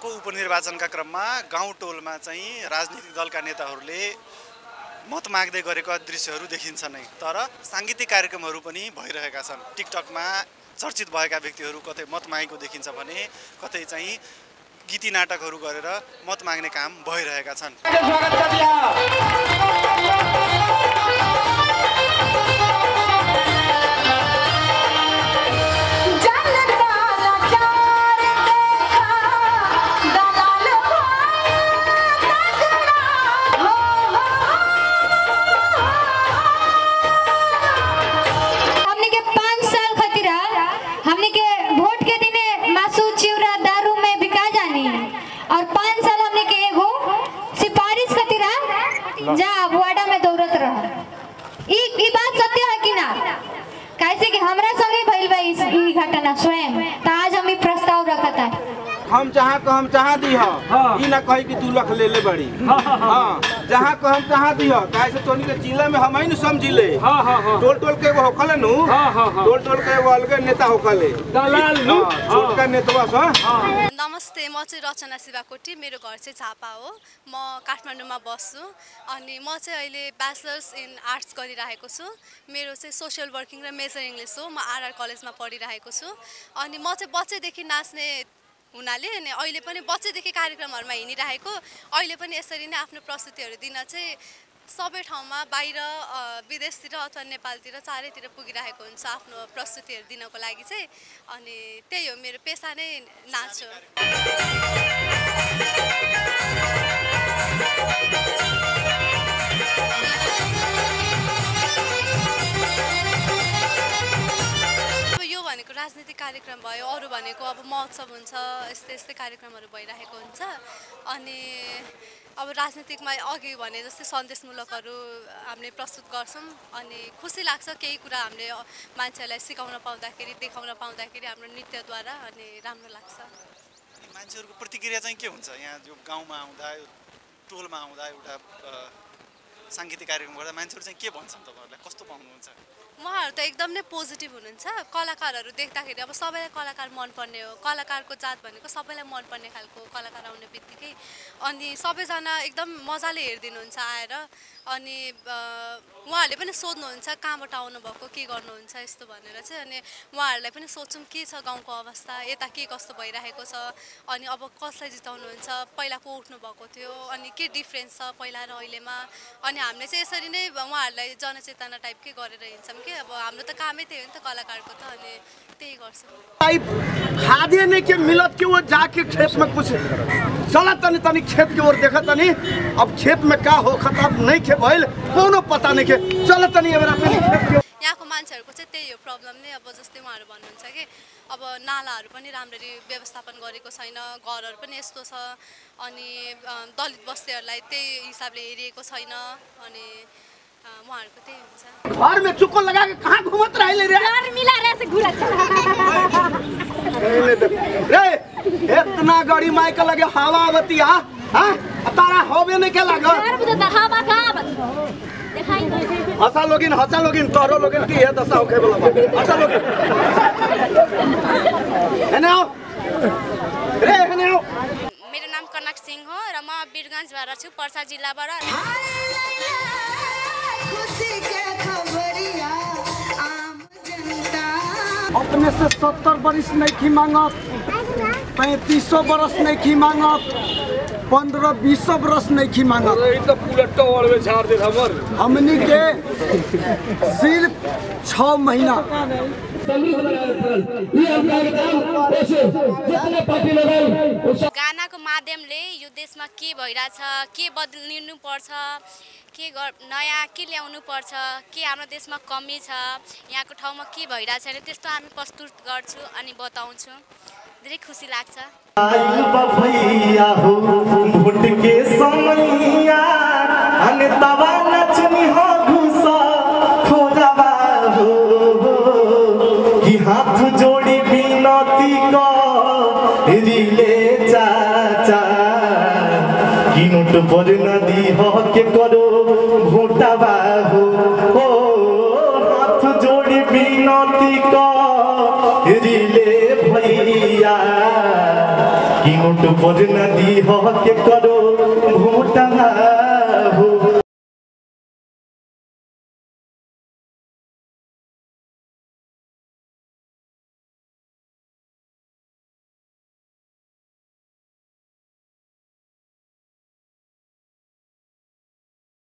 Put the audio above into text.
को उपनिर्वाचनका क्रममा गाउँ टोलमा चाहिँ राजनीतिक दलका नेताहरूले मत माग्दै गरेको दृश्यहरू देखिन्छ नै। तर सांगीतिक कार्यक्रमहरू पनि भइरहेका छन्। टिकटकमा चर्चित भएका व्यक्तिहरू कतै मत मागेको देखिन्छ भने कतै चाहिँ गीती नाटकहरू गरेर मत माग्ने काम भइरहेका छन्। जा वाडा में दौड़त रह। ई बात सत्य है कि ना? कैसे कि हमरा संगे भइल बा ई घटना स्वयं। त आज हम ई प्रस्ताव रखत है। हम चाहा दी हो ई ना कही कि तू लख ले ले बड़ी। हां जहां को हम चाहा दी हो कैसे तोनी के जिला में हम ही न समझिले। टोल टोल के वो होखले नु। टोल टोल के वो अलग नेता होखले दलाल नु छोटका नेतवा छ। नमस्ते, म चाहिँ रचना शिवाकोटी। मेरो घर चाहिँ झापा हो। म काठमाडौँमा बस्छु अनि म चाहिँ अहिले ब्याचलर्स इन आर्ट्स गरिरहेको छु। मेरो चाहिँ सोशल वर्किङ र मेजर इङ्ग्लिस हो। म आरआर कलेजमा पढिरहेको छु अनि म चाहिँ बच्चैदेखि नाच्ने हुनाले अनि अहिले पनि बच्चैदेखि कार्यक्रमहरुमा हिँडिरहेको, अहिले पनि यसरी नै आफ्नो प्रस्तुतिहरू दिन चाहिँ सबै ठाउँमा बाहिर विदेशतिर अथवा नेपालतिर चारैतिर पुगिरहेको हुन्छ आफ्नो प्रस्तुतिहरू दिनको लागि चाहिँ। अनि त्यही हो, मेरो पेशा नै नाच हो। भनेको राजनीतिक कार्यक्रम भयो, अरू भनेको अब महोत्सव हुन्छ, यस्तै यस्तै कार्यक्रमहरू भइरहेको हुन्छ। अनि अब राजनीतिकमा अघि भने जस्तै सन्देशमूलकहरू हामीले प्रस्तुत गर्छौँ अनि खुसी लाग्छ केही कुरा हामीले मान्छेहरूलाई सिकाउन पाउँदाखेरि, देखाउन पाउँदाखेरि हाम्रो नृत्यद्वारा अनि राम्रो लाग्छ। मान्छेहरूको प्रतिक्रिया चाहिँ के हुन्छ यहाँ यो गाउँमा आउँदा, टोलमा आउँदा, एउटा सांगीतिक कार्यक्रम गर्दा मान्छेहरू चाहिँ के भन्छन् तपाईहरुलाई, कस्तो पाउनुहुन्छ? उहाँहरू त एकदम नै पोजिटिभ हुनुहुन्छ। कलाकारहरू देख्दाखेरि अब सबैलाई कलाकार मनपर्ने हो। कलाकारको जात भनेको सबैलाई मनपर्ने खालको कलाकार आउने बित्तिकै अनि सबैजना एकदम मजाले हेरिदिनुहुन्छ आएर। अनि उहाँहरूले पनि सोध्नुहुन्छ कहाँबाट आउनुभएको, के गर्नुहुन्छ यस्तो भनेर चाहिँ। अनि उहाँहरूलाई पनि सोध्छौँ के छ गाउँको अवस्था, यता के कस्तो भइरहेको छ, अनि अब कसलाई जिताउनुहुन्छ, पहिला को उठ्नु भएको थियो, अनि के डिफ्रेन्स छ पहिला र अहिलेमा। अनि हामीले चाहिँ यसरी नै उहाँहरूलाई जनचेतना टाइपकै गरेर हिँड्छौँ कि अब हाम्रो त कामै त्यही हो नि त कलाकारको त, अनि त्यही गर्छौँ। खादे नहीं के मिलत के वो जाके खेत में कुछ चला तनी तनी खेत के ओर देखा तनी। अब खेत में का हो खतम नहीं खे भइल कोनो पता नहीं के चला तनी एबरा तनी खेत के। यहाँको मान्छेहरूको चाहिँ त्यही हो प्रब्लम नै। अब जस्तै उहाँहरू भन्नुहुन्छ कि अब नालाहरू पनि राम्ररी व्यवस्थापन गरेको छैन, घरहरू पनि यस्तो छ, अनि दलित बस्तीहरूलाई त्यही हिसाबले हेरिएको छैन। अनि उहाँहरूको त्यही हुन्छ। घर में चुक्को लगा के कहाँ घुमत रहिले रे? घर मिला रे से घुरा रे इतना गाड़ी माइक लगे हवा आवती हां तारा होबे नहीं के लाग यार बुझा त हवा का देखाई हसा लोगिन तोरो लोगिन की है दशा होखे वाला बात। हसा लोगिन हेने आओ रे हेने आओ। मेरो नाम कनक सिंह हो र म वीरगञ्जबाट छु, पर्सा जिल्लाबाट। अपने से 70 बरिस नहीं की मांगत, 3500 बरस नहीं की मांगत, 15-20 बरस नहीं की मांगत। हमनी के सिर्फ 6 महीना। गानाको माध्यमले यो देशमा के भइरहेछ, के बदलिनु पर्छ, के नयाँ के ल्याउनु पर्छ, के हाम्रो देशमा कमी छ, यहाँको ठाउँमा के भइरहेछ भने त्यस्तो हामी प्रस्तुत गर्छु अनि बताउँछु। धेरै खुसी लाग्छ। हाथ जोड़ी बिनती करिले चाचा कि नोट पर नदी हो के करो भोटा बाबू हो। हाथ जोड़ी बिनती करिले भैया कि नोट पर न दी के करो